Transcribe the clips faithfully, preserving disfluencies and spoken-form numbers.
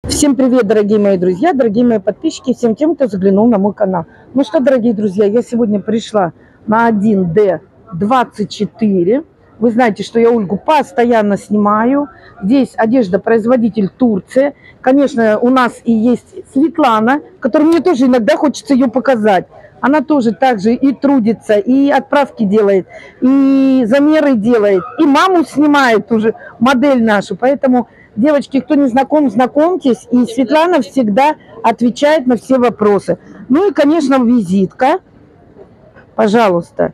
Всем привет, дорогие мои друзья, дорогие мои подписчики, всем тем, кто заглянул на мой канал. Ну что, дорогие друзья, я сегодня пришла на один дэ двадцать четыре. Вы знаете, что я Ольгу постоянно снимаю. Здесь одежда производитель Турция. Конечно, у нас и есть Светлана, которой мне тоже иногда хочется ее показать. Она тоже так же и трудится, и отправки делает, и замеры делает, и маму снимает уже, модель нашу. Поэтому, девочки, кто не знаком, знакомьтесь. И Светлана всегда отвечает на все вопросы. Ну и, конечно, визитка. Пожалуйста.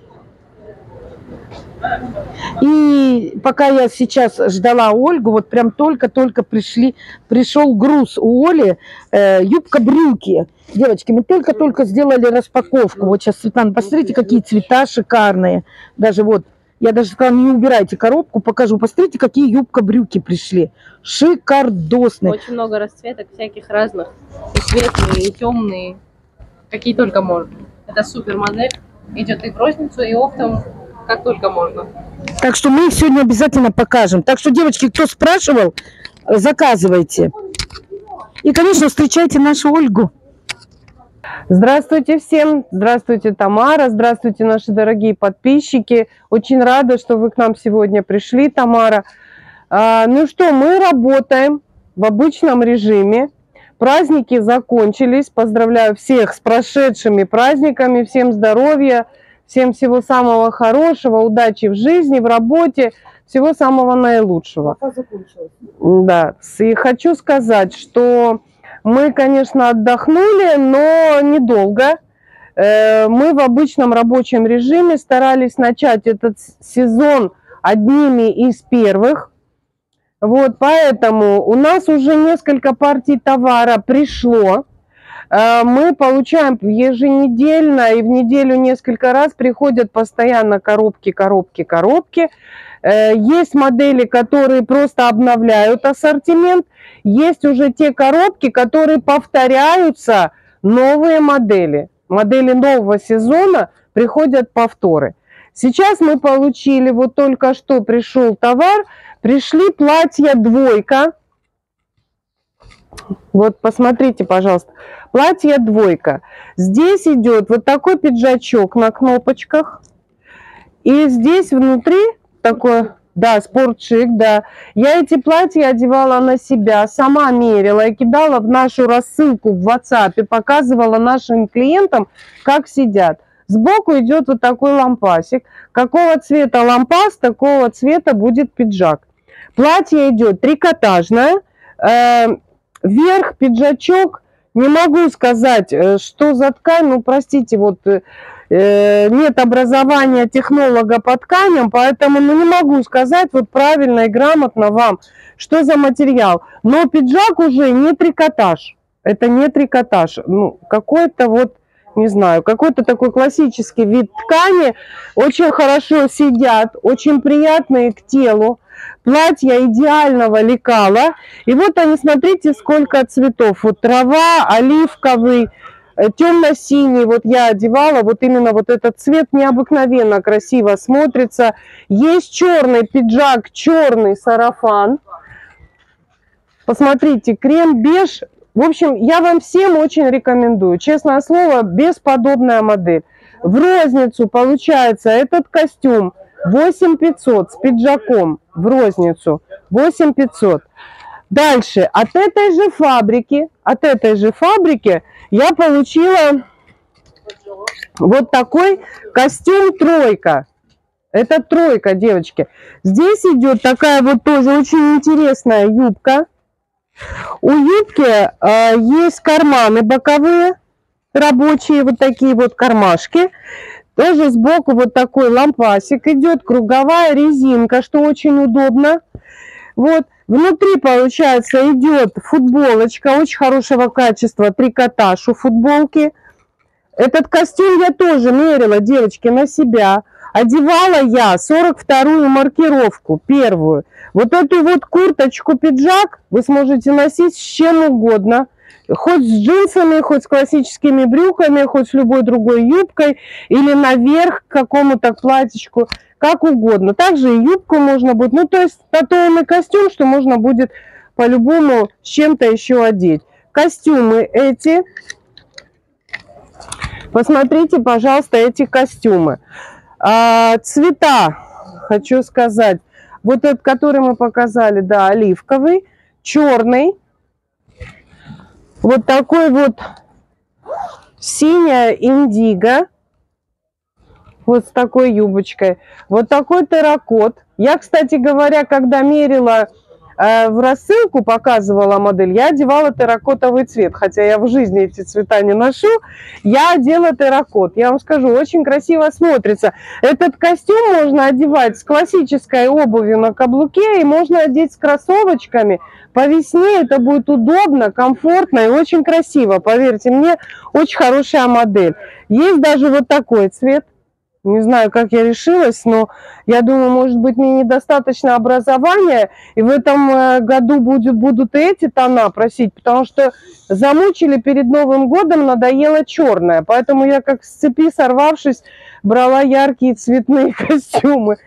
И пока я сейчас ждала Ольгу, вот прям только-только пришли, пришел груз у Оли, э, юбка-брюки. Девочки, мы только-только сделали распаковку. Вот сейчас, Светлана, посмотрите, какие цвета шикарные. Даже вот, я даже сказала, не убирайте коробку, покажу. Посмотрите, какие юбка-брюки пришли. Шикардосные. Очень много расцветок всяких разных. И светлые, и темные. Какие только можно. Это супер модель. Идет и в розницу, и оптом. Как только можно. Так что мы их сегодня обязательно покажем. Так что, девочки, кто спрашивал, заказывайте. И, конечно, встречайте нашу Ольгу. Здравствуйте всем. Здравствуйте, Тамара. Здравствуйте, наши дорогие подписчики. Очень рада, что вы к нам сегодня пришли, Тамара. А, ну что, мы работаем в обычном режиме. Праздники закончились. Поздравляю всех с прошедшими праздниками. Всем здоровья. Всем всего самого хорошего, удачи в жизни, в работе, всего самого наилучшего. Да. И хочу сказать, что мы, конечно, отдохнули, но недолго. Мы в обычном рабочем режиме старались начать этот сезон одними из первых. Вот, поэтому у нас уже несколько партий товара пришло. Мы получаем еженедельно и в неделю несколько раз приходят постоянно коробки, коробки, коробки. Есть модели, которые просто обновляют ассортимент. Есть уже те коробки, которые повторяются, новые модели. Модели нового сезона приходят повторы. Сейчас мы получили, вот только что пришел товар, пришли платья двойка. Вот посмотрите, пожалуйста, платье двойка. Здесь идет вот такой пиджачок на кнопочках. И здесь внутри такой, да, спортшик, да. Я эти платья одевала на себя, сама мерила и кидала в нашу рассылку в WhatsApp, показывала нашим клиентам, как сидят. Сбоку идет вот такой лампасик. Какого цвета лампас, такого цвета будет пиджак. Платье идет трикотажное. Верх, пиджачок, не могу сказать, что за ткань, ну, простите, вот э, нет образования технолога по тканям, поэтому ну, не могу сказать вот правильно и грамотно вам, что за материал. Но пиджак уже не трикотаж, это не трикотаж, ну, какой-то вот, не знаю, какой-то такой классический вид ткани, очень хорошо сидят, очень приятные к телу. Платья идеального лекала. И вот они, смотрите, сколько цветов. Вот трава, оливковый, темно-синий. Вот я одевала, вот именно вот этот цвет необыкновенно красиво смотрится. Есть черный пиджак, черный сарафан. Посмотрите, крем-беж. В общем, я вам всем очень рекомендую. Честное слово, бесподобная модель. В розницу получается этот костюм восемь пятьсот с пиджаком в розницу, восемь пятьсот. Дальше, от этой же фабрики, от этой же фабрики я получила вот такой костюм тройка. Это тройка, девочки. Здесь идет такая вот тоже очень интересная юбка. У юбки э, есть карманы боковые, рабочие, вот такие вот кармашки. Тоже сбоку вот такой лампасик идет, круговая резинка, что очень удобно. Вот, внутри, получается, идет футболочка очень хорошего качества, трикотаж у футболки. Этот костюм я тоже мерила, девочки, на себя. Одевала я сорок вторую маркировку, первую. Вот эту вот курточку-пиджак вы сможете носить с чем угодно. Хоть с джинсами, хоть с классическими брюками, хоть с любой другой юбкой, или наверх к какому-то платьичку, как угодно. Также и юбку можно будет, ну то есть татуированный костюм, что можно будет по-любому с чем-то еще одеть. Костюмы эти. Посмотрите, пожалуйста, эти костюмы. А, цвета, хочу сказать. Вот этот, который мы показали, да, оливковый, черный. Вот такой вот синяя индиго. Вот с такой юбочкой. Вот такой терракот. Я, кстати говоря, когда мерила э, в рассылку, показывала модель, я одевала терракотовый цвет. Хотя я в жизни эти цвета не ношу. Я одела терракот. Я вам скажу, очень красиво смотрится. Этот костюм можно одевать с классической обувью на каблуке. И можно одеть с кроссовочками. По весне это будет удобно, комфортно и очень красиво. Поверьте мне, очень хорошая модель. Есть даже вот такой цвет. Не знаю, как я решилась, но я думаю, может быть, мне недостаточно образования, и в этом году будет, будут и эти тона просить, потому что замучили перед Новым годом, надоело черное. Поэтому я, как с цепи сорвавшись, брала яркие цветные костюмы.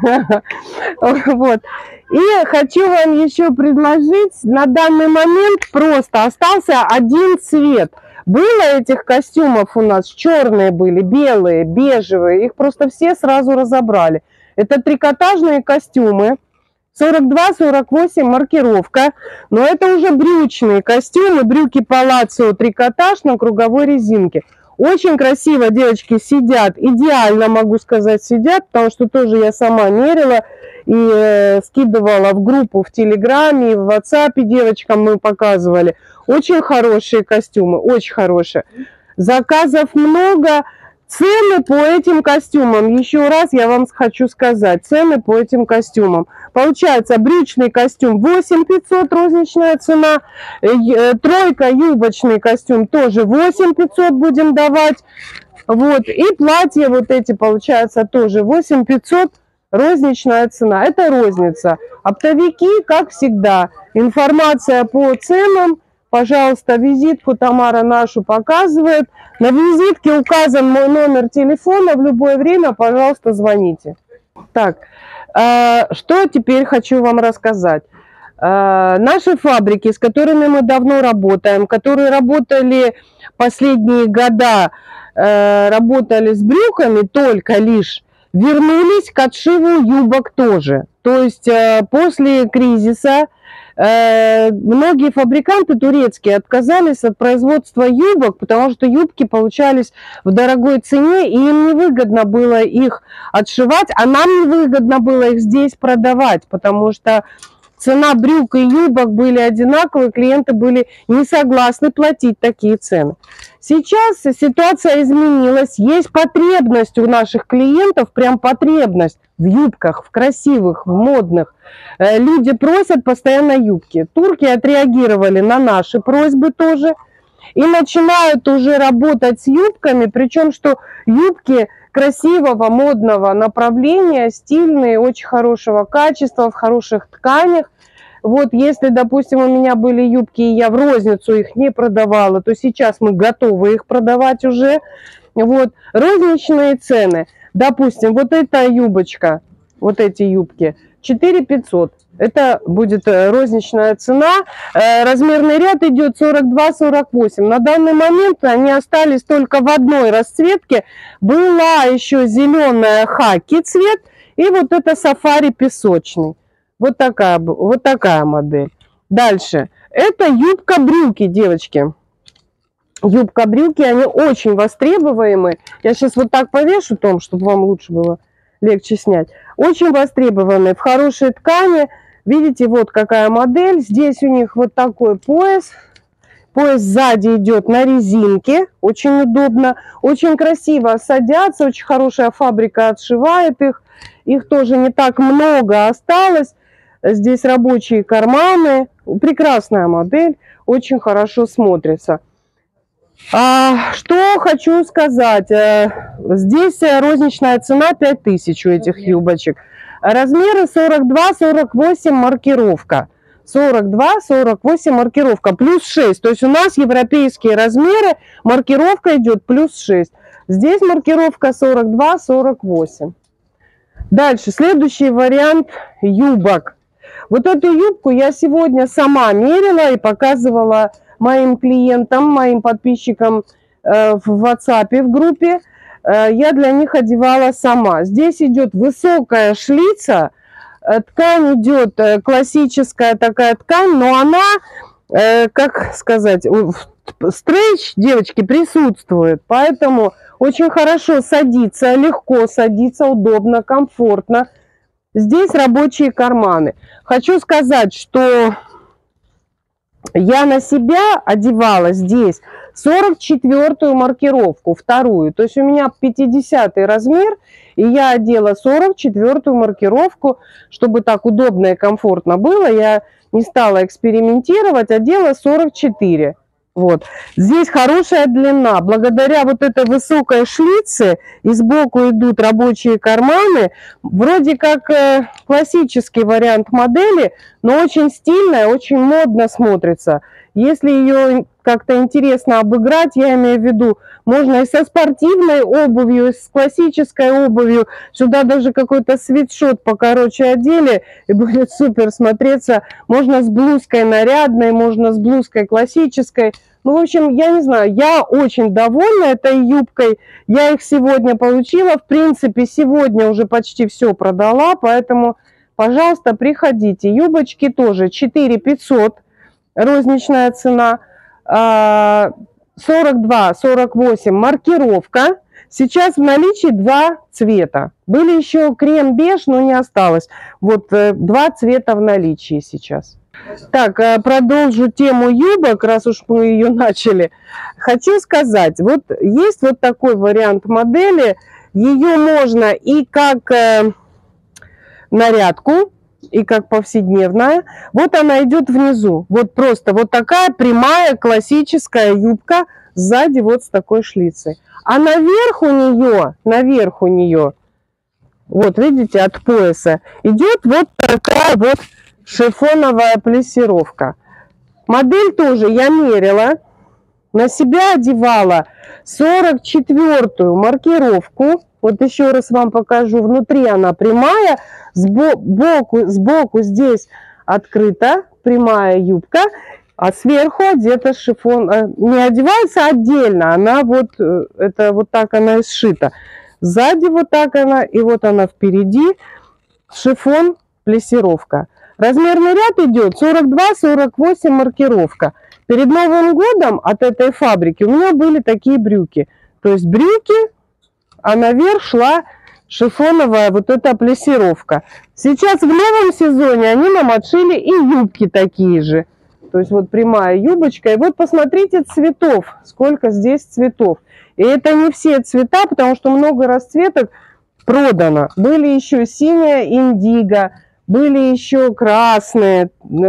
Вот. И хочу вам еще предложить, на данный момент просто остался один цвет. Было этих костюмов у нас, черные были, белые, бежевые, их просто все сразу разобрали. Это трикотажные костюмы, сорок два сорок восемь маркировка, но это уже брючные костюмы, брюки палаццо, трикотаж на круговой резинке. Очень красиво девочки сидят, идеально, могу сказать, сидят, потому что тоже я сама мерила и э, скидывала в группу в Телеграме, и в WhatsApp девочкам мы показывали. Очень хорошие костюмы, очень хорошие. Заказов много. Цены по этим костюмам, еще раз я вам хочу сказать, цены по этим костюмам. Получается, брючный костюм восемь пятьсот, розничная цена, тройка, юбочный костюм тоже восемь пятьсот будем давать. Вот, и платья вот эти, получается, тоже восемь пятьсот, розничная цена. Это розница. Оптовики, как всегда, информация по ценам. Пожалуйста, визитку Тамара нашу показывает. На визитке указан мой номер телефона. В любое время, пожалуйста, звоните. Так, э, что теперь хочу вам рассказать. Э, наши фабрики, с которыми мы давно работаем, которые работали последние года, э, работали с брюками только лишь, вернулись к отшиву юбок тоже. То есть э, после кризиса многие фабриканты турецкие отказались от производства юбок, потому что юбки получались в дорогой цене, и им невыгодно было их отшивать, а нам невыгодно было их здесь продавать, потому что цена брюк и юбок были одинаковые, клиенты были не согласны платить такие цены. Сейчас ситуация изменилась, есть потребность у наших клиентов, прям потребность в юбках, в красивых, в модных. Люди просят постоянно юбки. Турки отреагировали на наши просьбы тоже и начинают уже работать с юбками, причем что юбки красивого, модного направления, стильные, очень хорошего качества, в хороших тканях. Вот если, допустим, у меня были юбки, и я в розницу их не продавала, то сейчас мы готовы их продавать уже. Вот, розничные цены. Допустим, вот эта юбочка, вот эти юбки, четыре пятьсот. Это будет розничная цена. Размерный ряд идет сорок два сорок восемь. На данный момент они остались только в одной расцветке. Была еще зеленая хаки цвет и вот это сафари песочный. Вот такая, вот такая модель. Дальше. Это юбка-брюки, девочки. Юбка-брюки, они очень востребуемые. Я сейчас вот так повешу, Том, чтобы вам лучше было легче снять. Очень востребованные, в хорошей ткани. Видите, вот какая модель. Здесь у них вот такой пояс. Пояс сзади идет на резинке. Очень удобно. Очень красиво садятся. Очень хорошая фабрика отшивает их. Их тоже не так много осталось. Здесь рабочие карманы. Прекрасная модель. Очень хорошо смотрится. А, что хочу сказать. Здесь розничная цена пять тысяч у этих юбочек. Размеры сорок два сорок восемь маркировка. сорок два сорок восемь маркировка. Плюс шесть. То есть у нас европейские размеры. Маркировка идет плюс шесть. Здесь маркировка сорок два сорок восемь. Дальше. Следующий вариант юбок. Вот эту юбку я сегодня сама мерила и показывала моим клиентам, моим подписчикам э, в WhatsApp, в группе. Э, я для них одевала сама. Здесь идет высокая шлица, э, ткань идет э, классическая такая ткань, но она, э, как сказать, стрейч, девочки, присутствует, поэтому очень хорошо садится, легко садится, удобно, комфортно. Здесь рабочие карманы. Хочу сказать, что я на себя одевала здесь сорок четвёртую маркировку, вторую. То есть у меня пятидесятый размер, и я одела сорок четвёртую маркировку, чтобы так удобно и комфортно было. Я не стала экспериментировать, одела сорок четыре. Вот. Здесь хорошая длина. Благодаря вот этой высокой шлице и сбоку идут рабочие карманы. Вроде как э, классический вариант модели, но очень стильная, очень модно смотрится. Если ее как-то интересно обыграть, я имею в виду, можно и со спортивной обувью, и с классической обувью. Сюда даже какой-то свитшот покороче одели, и будет супер смотреться. Можно с блузкой нарядной, можно с блузкой классической. Ну, в общем, я не знаю, я очень довольна этой юбкой. Я их сегодня получила. В принципе, сегодня уже почти все продала, поэтому, пожалуйста, приходите. Юбочки тоже четыре тысячи пятьсот, розничная цена. сорок два сорок восемь маркировка. Сейчас в наличии два цвета. Были еще крем-беж, но не осталось. Вот два цвета в наличии сейчас. Так, продолжу тему юбок, раз уж мы ее начали. Хочу сказать, вот есть вот такой вариант модели. Ее можно и как нарядку, и как повседневная. Вот она идет внизу. Вот просто вот такая прямая классическая юбка сзади вот с такой шлицей. А наверх у нее, наверх у нее, вот видите, от пояса идет вот такая вот шифоновая плессировка. Модель тоже я мерила. На себя одевала сорок четвёртую маркировку. Вот еще раз вам покажу. Внутри она прямая, сбоку, сбоку здесь открыта прямая юбка, а сверху одета шифон. Не одевается отдельно, она вот, это вот так она и сшита. Сзади вот так она, и вот она впереди. Шифон, плессировка. Размерный ряд идет сорок два сорок восемь маркировка. Перед Новым годом от этой фабрики у меня были такие брюки. То есть брюки, а наверх шла шифоновая вот эта плессировка. Сейчас в новом сезоне они нам отшили и юбки такие же. То есть вот прямая юбочка. И вот посмотрите цветов, сколько здесь цветов. И это не все цвета, потому что много расцветок продано. Были еще синяя индиго, были еще красные,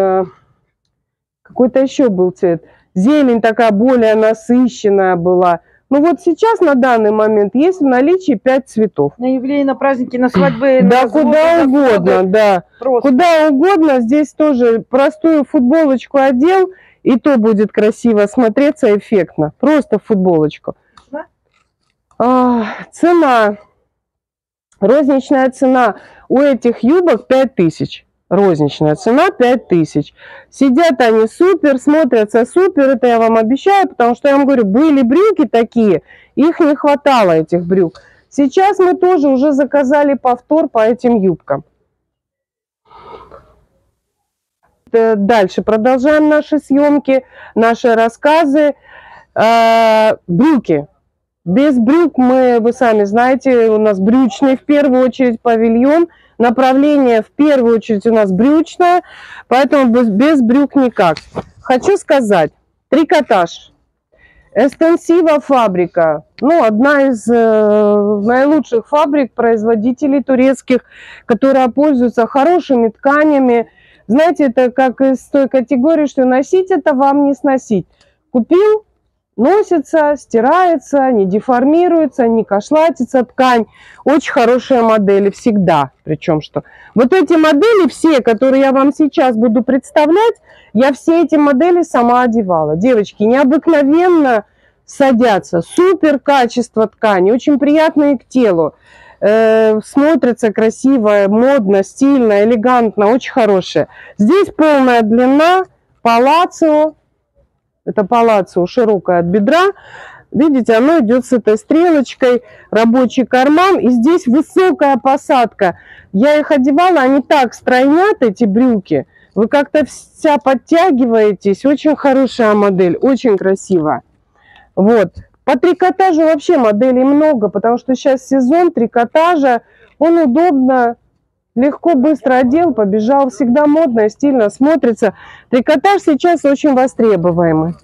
какой-то еще был цвет. Зелень такая более насыщенная была. Ну вот сейчас на данный момент есть в наличии пять цветов. На юбилей, на праздники, на свадьбы. Да, на куда разводы, угодно, да. Просто. Куда угодно. Здесь тоже простую футболочку одел, и то будет красиво смотреться, эффектно. Просто футболочку. Да? А, цена. Розничная цена у этих юбок пять тысяч. Розничная цена пять тысяч. Сидят они супер, смотрятся супер, это я вам обещаю, потому что я вам говорю, были брюки такие, их не хватало, этих брюк. Сейчас мы тоже уже заказали повтор по этим юбкам. Дальше продолжаем наши съемки, наши рассказы. Брюки. Без брюк мы, вы сами знаете, у нас брючный в первую очередь павильон. Направление в первую очередь у нас брючное, поэтому без, без брюк никак. Хочу сказать, трикотаж. Эстенсива фабрика. Ну, одна из э, наилучших фабрик, производителей турецких, которая пользуется хорошими тканями. Знаете, это как из той категории, что носить это вам не сносить. Купил, носится, стирается, не деформируется, не кошлатится ткань. Очень хорошие модели всегда. Причем что? Вот эти модели все, которые я вам сейчас буду представлять, я все эти модели сама одевала. Девочки, необыкновенно садятся. Супер качество ткани, очень приятные к телу. э, смотрится красиво, модно, стильно, элегантно, очень хорошая. Здесь полная длина, палацио, это палацио широкая от бедра. Видите, оно идет с этой стрелочкой, рабочий карман, и здесь высокая посадка. Я их одевала, они так стройнят, эти брюки. Вы как-то вся подтягиваетесь. Очень хорошая модель, очень красивая. Вот. По трикотажу вообще моделей много, потому что сейчас сезон трикотажа. Он удобно, легко, быстро одел, побежал. Всегда модно и стильно смотрится. Трикотаж сейчас очень востребуемый.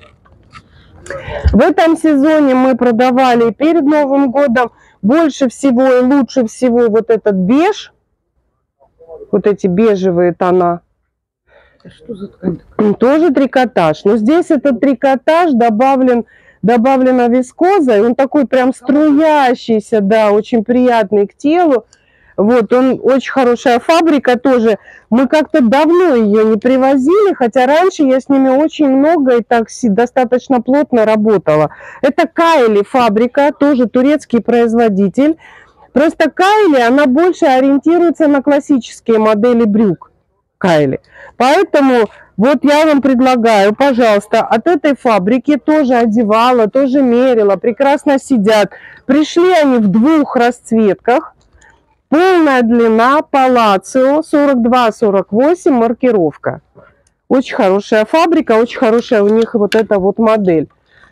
В этом сезоне мы продавали перед Новым годом больше всего и лучше всего вот этот беж. Вот эти бежевые тона. Что за ткань? Тоже трикотаж. Но здесь этот трикотаж добавлен, добавлена вискоза. И он такой прям струящийся, да, очень приятный к телу. Вот, он очень хорошая фабрика тоже. Мы как-то давно ее не привозили, хотя раньше я с ними очень много и так достаточно плотно работала. Это Кайли фабрика, тоже турецкий производитель. Просто Кайли, она больше ориентируется на классические модели брюк. Кайли. Поэтому вот я вам предлагаю, пожалуйста, от этой фабрики тоже одевала, тоже мерила, прекрасно сидят. Пришли они в двух расцветках. Полная длина, палацио, сорок два сорок восемь, маркировка. Очень хорошая фабрика, очень хорошая у них вот эта вот модель.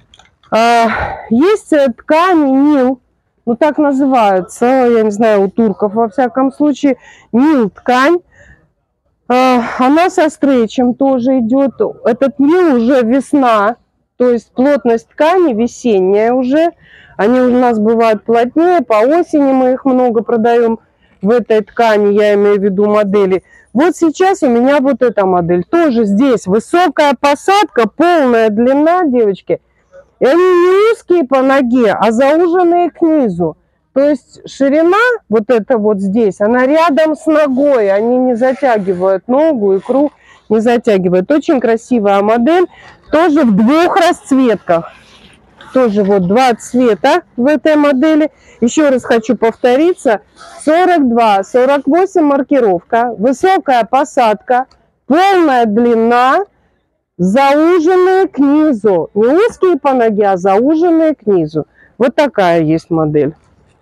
Есть ткани Нил, ну так называются, я не знаю, у турков во всяком случае, Нил ткань. Она со стрейчем тоже идет. Этот Нил уже весна, то есть плотность ткани весенняя уже. Они у нас бывают плотнее, по осени мы их много продаем. В этой ткани, я имею в виду модели. Вот сейчас у меня вот эта модель. Тоже здесь высокая посадка, полная длина, девочки. И они не узкие по ноге, а зауженные к низу. То есть ширина вот эта вот здесь, она рядом с ногой. Они не затягивают ногу, икру не затягивают. Очень красивая модель. Тоже в двух расцветках. Тоже вот два цвета в этой модели. Еще раз хочу повториться. сорок два сорок восемь маркировка. Высокая посадка. Полная длина. Зауженные к низу. Не узкие по ноге, а зауженные к низу. Вот такая есть модель.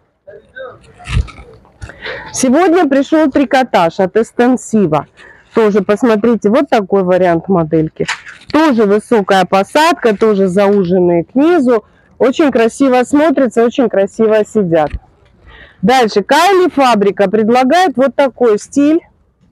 Сегодня пришел трикотаж от Эстенсива. Тоже посмотрите, вот такой вариант модельки. Тоже высокая посадка, тоже зауженные к низу. Очень красиво смотрится, очень красиво сидят. Дальше. Кайли фабрика предлагает вот такой стиль.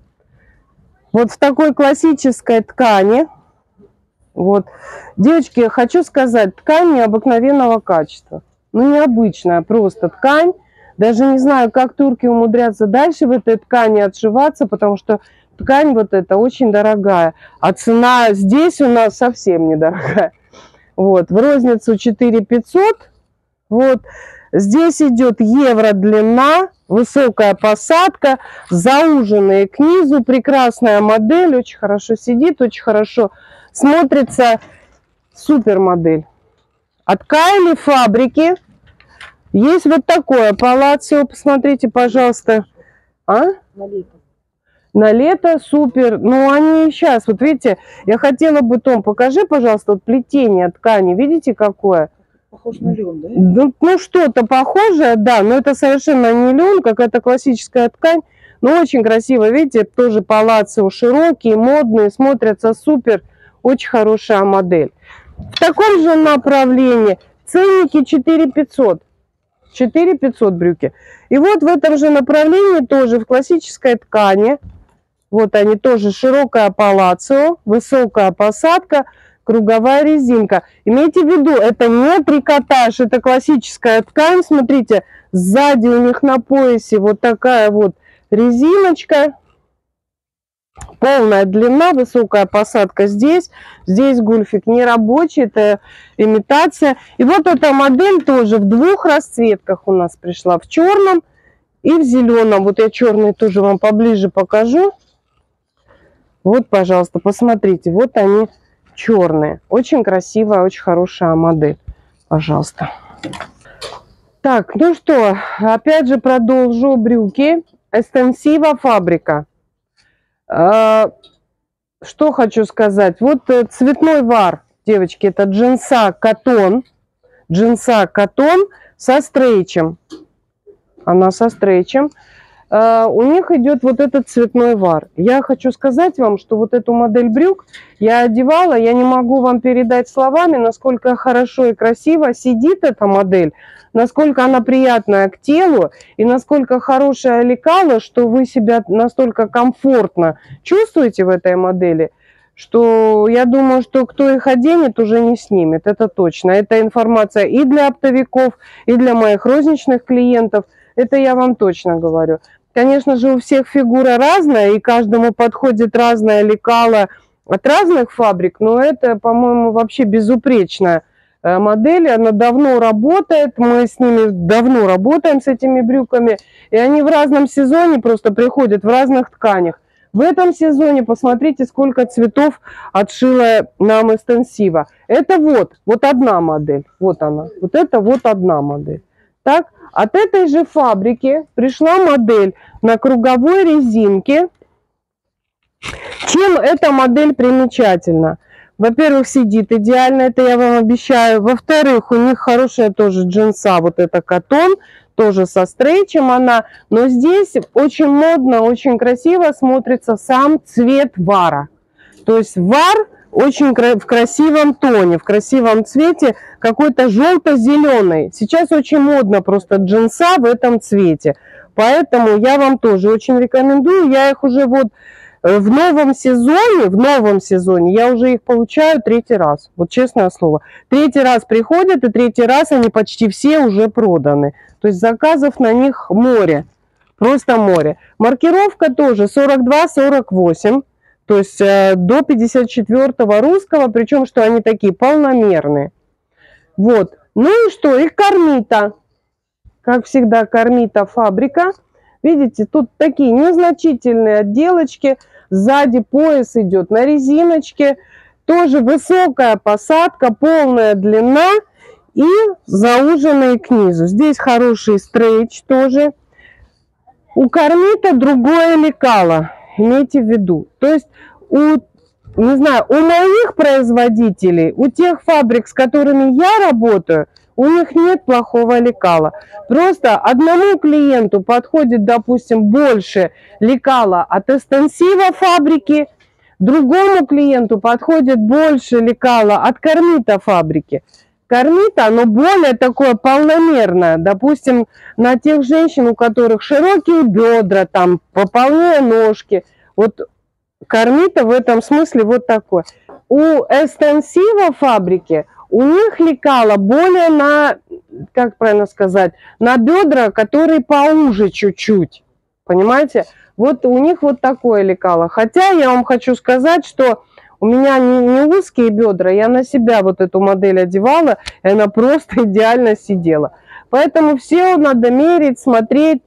Вот в такой классической ткани. Вот. Девочки, хочу сказать, ткань необыкновенного качества. Ну, необычная просто ткань. Даже не знаю, как турки умудрятся дальше в этой ткани отшиваться, потому что ткань вот эта очень дорогая. А цена здесь у нас совсем недорогая. Вот, в розницу четыре пятьсот. Вот, здесь идет евро длина, высокая посадка, зауженные к низу, прекрасная модель, очень хорошо сидит, очень хорошо смотрится, супер модель. От Кайли фабрики есть вот такое палацио, посмотрите, пожалуйста. А? На лето. На лето супер. Ну, они сейчас, вот видите, я хотела бы, Том, покажи, пожалуйста, вот плетение ткани. Видите, какое? Похож на лен, да? Ну, ну что-то похожее, да, но это совершенно не лен, какая-то классическая ткань. Но очень красиво, видите, тоже палацио широкие, модные, смотрятся супер. Очень хорошая модель. В таком же направлении ценники четыре пятьсот. четыре пятьсот брюки. И вот в этом же направлении тоже в классической ткани. Вот они тоже широкая палацио, высокая посадка, круговая резинка. Имейте в виду, это не трикотаж, это классическая ткань. Смотрите, сзади у них на поясе вот такая вот резиночка. Полная длина, высокая посадка здесь. Здесь гульфик не рабочий, это имитация. И вот эта модель тоже в двух расцветках у нас пришла. В черном и в зеленом. Вот я черный тоже вам поближе покажу. Вот, пожалуйста, посмотрите. Вот они черные. Очень красивая, очень хорошая модель. Пожалуйста. Так, ну что, опять же продолжу брюки. Эстенсива фабрика. А, что хочу сказать. Вот цветной вар, девочки, это джинса катон. Джинса катон со стрейчем. Она со стрейчем. Uh, у них идет вот этот цветной вар. Я хочу сказать вам, что вот эту модель брюк я одевала, я не могу вам передать словами, насколько хорошо и красиво сидит эта модель, насколько она приятная к телу и насколько хорошая лекала, что вы себя настолько комфортно чувствуете в этой модели, что я думаю, что кто их оденет, уже не снимет, это точно. Это информация и для оптовиков, и для моих розничных клиентов, это я вам точно говорю. Конечно же, у всех фигура разная, и каждому подходит разная лекала от разных фабрик, но это, по-моему, вообще безупречная модель. Она давно работает, мы с ними давно работаем, с этими брюками, и они в разном сезоне просто приходят в разных тканях. В этом сезоне посмотрите, сколько цветов отшила нам Эстенсива. Это вот, вот одна модель, вот она, вот это вот одна модель. Так? От этой же фабрики пришла модель на круговой резинке. Чем эта модель примечательна? Во-первых, сидит идеально, это я вам обещаю. Во-вторых, у них хорошая тоже джинса, вот это катон, тоже со стрейчем она. Но здесь очень модно, очень красиво смотрится сам цвет вара. То есть вар очень в красивом тоне, в красивом цвете, какой-то желто-зеленый. Сейчас очень модно просто джинса в этом цвете. Поэтому я вам тоже очень рекомендую. Я их уже вот в новом сезоне, в новом сезоне, я уже их получаю третий раз. Вот честное слово. Третий раз приходят, и третий раз они почти все уже проданы. То есть заказов на них море. Просто море. Маркировка тоже сорок два сорок восемь. То есть э, до пятьдесят четвёртого русского, причем, что они такие полномерные. Вот. Ну и что? Их Кармита. Как всегда, Кармита фабрика. Видите, тут такие незначительные отделочки. Сзади пояс идет на резиночке. Тоже высокая посадка, полная длина и зауженные к низу. Здесь хороший стрейч тоже. У Кармита другое лекало. Имейте в виду. То есть, у, не знаю, у моих производителей, у тех фабрик, с которыми я работаю, у них нет плохого лекала. Просто одному клиенту подходит, допустим, больше лекала от Эстенсива фабрики, другому клиенту подходит больше лекала от Кармита фабрики. Кармита, оно более такое полномерное. Допустим, на тех женщин, у которых широкие бедра, там пополнее ножки. Вот Кармита в этом смысле вот такой. У Эстенсива фабрики у них лекало более на, как правильно сказать, на бедра, которые поуже чуть-чуть. Понимаете? Вот у них вот такое лекало. Хотя я вам хочу сказать, что у меня не, не узкие бедра, я на себя вот эту модель одевала, и она просто идеально сидела. Поэтому все надо мерить, смотреть.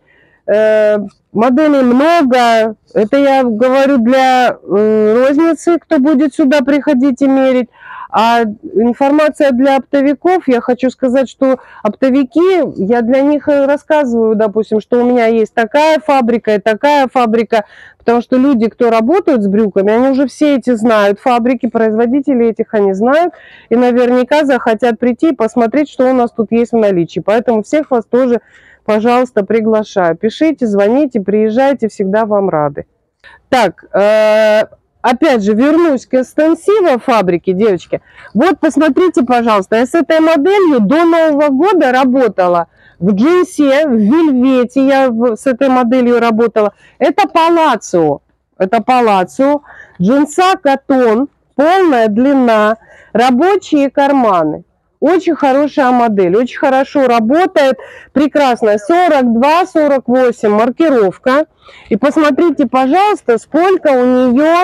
Э, моделей много. Это я говорю для э, розницы, кто будет сюда приходить и мерить. А информация для оптовиков, я хочу сказать, что оптовики, я для них рассказываю, допустим, что у меня есть такая фабрика и такая фабрика, потому что люди, кто работают с брюками, они уже все эти знают, фабрики, производители этих они знают, и наверняка захотят прийти и посмотреть, что у нас тут есть в наличии. Поэтому всех вас тоже, пожалуйста, приглашаю. Пишите, звоните, приезжайте, всегда вам рады. Так, э опять же, вернусь к Эстенсива фабрике, девочки. Вот, посмотрите, пожалуйста, я с этой моделью до Нового года работала в джинсе, в вельвете я с этой моделью работала. Это Палацио, это Палацио, джинса катон, полная длина, рабочие карманы. Очень хорошая модель, очень хорошо работает, прекрасная, сорок два сорок восемь маркировка. И посмотрите, пожалуйста, сколько у нее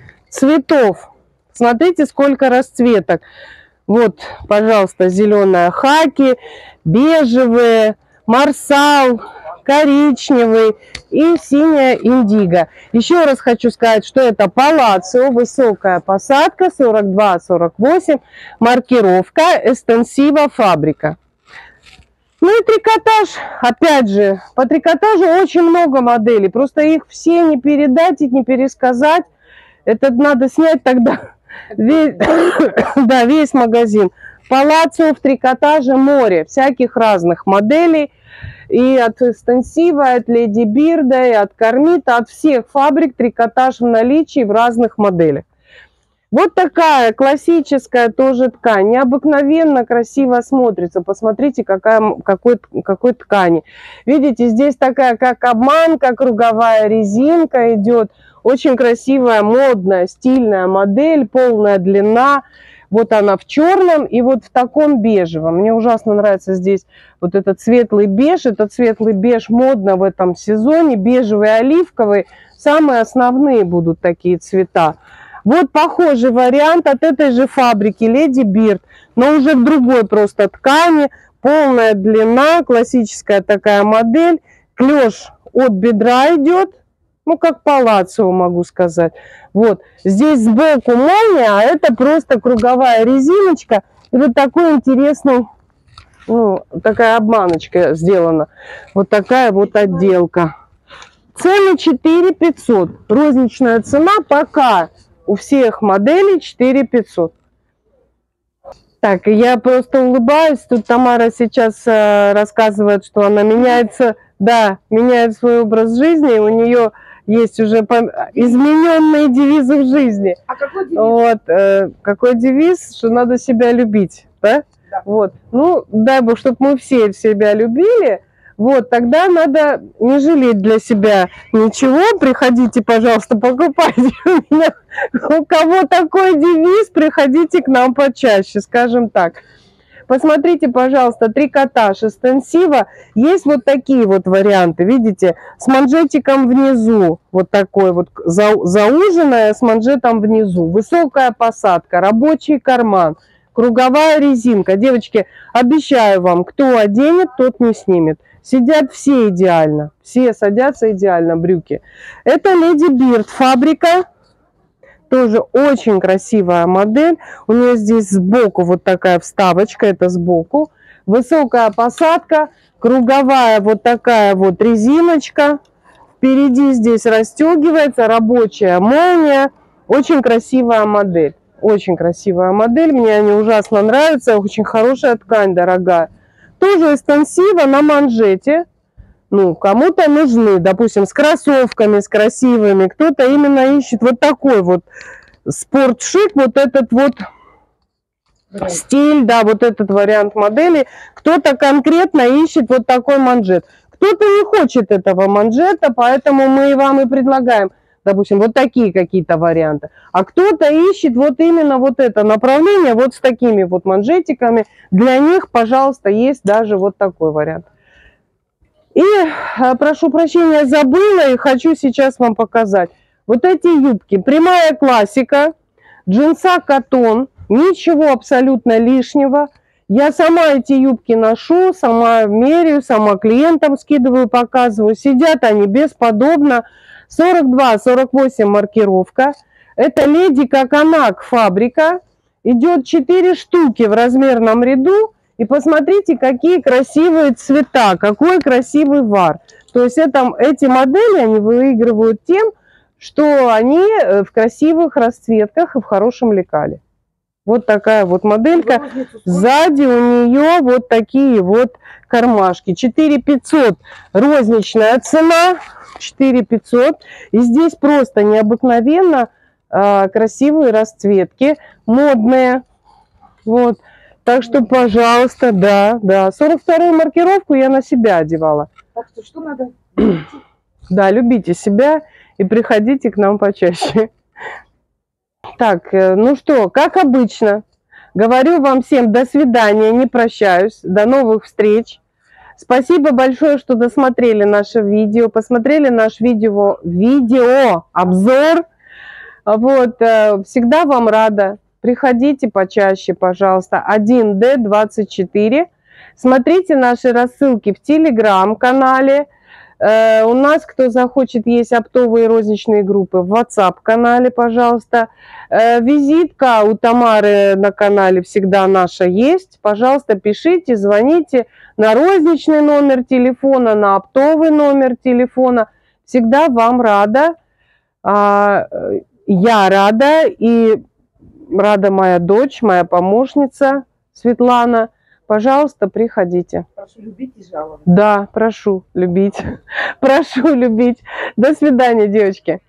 цветов. Смотрите, сколько расцветок. Вот, пожалуйста, зеленая хаки, бежевые, марсал, коричневый и синяя индиго. Еще раз хочу сказать, что это Палацио, высокая посадка, сорок два сорок восемь, маркировка Эстенсива фабрика. Ну и трикотаж, опять же, по трикотажу очень много моделей, просто их все не передать и не пересказать. Это надо снять тогда весь, да, весь магазин. Палаццо в трикотаже море, всяких разных моделей. И от Стенсива, от Леди Бирда, и от Кармита, от всех фабрик трикотаж в наличии в разных моделях. Вот такая классическая тоже ткань, необыкновенно красиво смотрится. Посмотрите, какая, какой, какой ткани. Видите, здесь такая, как обманка, круговая резинка идет. Очень красивая, модная, стильная модель, полная длина. Вот она в черном и вот в таком бежевом. Мне ужасно нравится здесь вот этот светлый беж. Этот светлый беж модно в этом сезоне. Бежевый, оливковый. Самые основные будут такие цвета. Вот похожий вариант от этой же фабрики Леди Бирд, но уже в другой просто ткани. Полная длина, классическая такая модель. Клеш от бедра идет. Ну, как палаццо, могу сказать. Вот. Здесь сбоку молния, а это просто круговая резиночка. И вот такой интересный, ну, такая обманочка сделана. Вот такая вот отделка. Цены четыре пятьсот. Розничная цена пока у всех моделей четыре пятьсот. Так, я просто улыбаюсь. Тут Тамара сейчас э, рассказывает, что она меняется, да, меняет свой образ жизни. У нее есть уже измененные девизы в жизни. А какой девиз? Вот, э, какой девиз, что надо себя любить, да? Да. Вот, ну, дай бог, чтобы мы все себя любили. Вот, тогда надо не жалеть для себя ничего. Приходите, пожалуйста, покупайте у меня. У кого такой девиз, приходите к нам почаще, скажем так. Посмотрите, пожалуйста, трикотаж из Стенсива. Есть вот такие вот варианты, видите, с манжетиком внизу. Вот такой вот за, зауженная с манжетом внизу. Высокая посадка, рабочий карман, круговая резинка. Девочки, обещаю вам, кто оденет, тот не снимет. Сидят все идеально, все садятся идеально, брюки. Это Леди Бирд, фабрика. Тоже очень красивая модель. У нее здесь сбоку вот такая вставочка, это сбоку. Высокая посадка, круговая вот такая вот резиночка. Впереди здесь расстегивается, рабочая молния. Очень красивая модель. Очень красивая модель. Мне они ужасно нравятся. Очень хорошая ткань, дорогая. Тоже из Стенсива на манжете. Ну, кому-то нужны, допустим, с кроссовками, с красивыми. Кто-то именно ищет вот такой вот спортшик, вот этот вот да. Стиль, да, вот этот вариант модели. Кто-то конкретно ищет вот такой манжет. Кто-то не хочет этого манжета, поэтому мы вам и предлагаем, допустим, вот такие какие-то варианты. А кто-то ищет вот именно вот это направление, вот с такими вот манжетиками. Для них, пожалуйста, есть даже вот такой вариант. И, прошу прощения, забыла и хочу сейчас вам показать. Вот эти юбки. Прямая классика. Джинса катон. Ничего абсолютно лишнего. Я сама эти юбки ношу, сама меряю, сама клиентам скидываю, показываю. Сидят они бесподобно. сорок два сорок восемь маркировка. Это Леди Каканак фабрика. Идет четыре штуки в размерном ряду. И посмотрите, какие красивые цвета, какой красивый вар. То есть это, эти модели, они выигрывают тем, что они в красивых расцветках и в хорошем лекале. Вот такая вот моделька. Сзади у нее вот такие вот кармашки. четыре пятьсот розничная цена. четыре пятьсот. И здесь просто необыкновенно э, красивые расцветки, модные. Вот. Так что, пожалуйста, да, да. сорок вторую маркировку я на себя одевала. Так что, что надо? Да, любите себя и приходите к нам почаще. Так, ну что, как обычно, говорю вам всем до свидания, не прощаюсь, до новых встреч. Спасибо большое, что досмотрели наше видео, посмотрели наш видео, видео обзор. Вот, всегда вам рада. Приходите почаще, пожалуйста. один дэ двадцать четыре. Смотрите наши рассылки в телеграм-канале. Э, у нас, кто захочет, есть оптовые розничные группы в WhatsApp-канале, пожалуйста. Э, визитка у Тамары на канале всегда наша есть. Пожалуйста, пишите, звоните на розничный номер телефона, на оптовый номер телефона. Всегда вам рада. А, я рада, и рада моя дочь, моя помощница Светлана. Пожалуйста, приходите. Прошу любить и жаловать. Да, прошу любить. Прошу любить. До свидания, девочки.